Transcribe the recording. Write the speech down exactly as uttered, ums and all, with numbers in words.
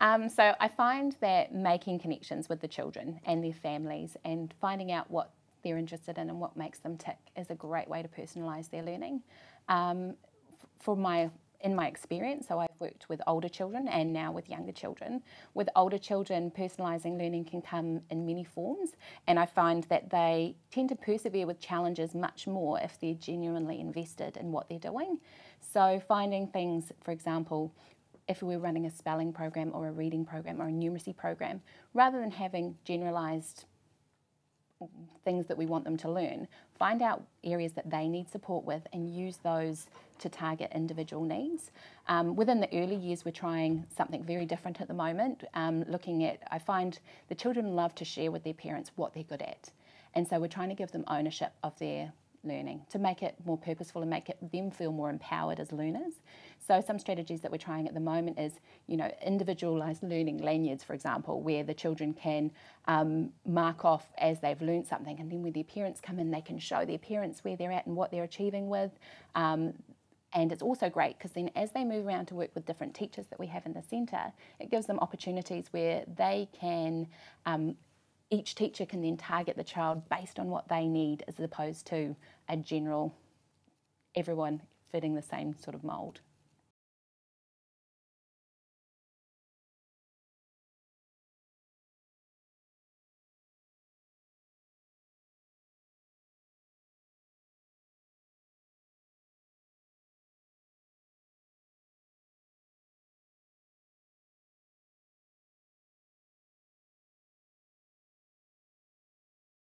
Um, so I find that making connections with the children and their families and finding out what they're interested in and what makes them tick is a great way to personalise their learning. Um, for my In my experience, so I've worked with older children and now with younger children. With older children, personalising learning can come in many forms, and I find that they tend to persevere with challenges much more if they're genuinely invested in what they're doing. So finding things, for example, if we're running a spelling program or a reading program or a numeracy program, rather than having generalised things that we want them to learn, find out areas that they need support with and use those to target individual needs. Um, within the early years, we're trying something very different at the moment, um, looking at, I find the children love to share with their parents what they're good at. And so we're trying to give them ownership of their learning to make it more purposeful and make it, them feel more empowered as learners. So some strategies that we're trying at the moment is, you know, individualised learning lanyards, for example, where the children can um, mark off as they've learned something, and then when their parents come in, they can show their parents where they're at and what they're achieving with. Um, and it's also great because then as they move around to work with different teachers that we have in the centre, it gives them opportunities where they can um, each teacher can then target the child based on what they need as opposed to a general, everyone fitting the same sort of mould.